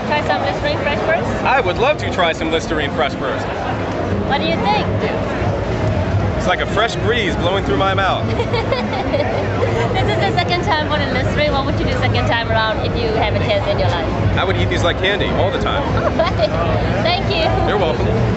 to try some Listerine FreshBurst? I would love to try some Listerine FreshBurst. What do you think? It's like a fresh breeze blowing through my mouth. This is the second time for the Listerine. What would you do second time around if you have a chance in your life? I would eat these like candy all the time. All right. Thank you. You're welcome.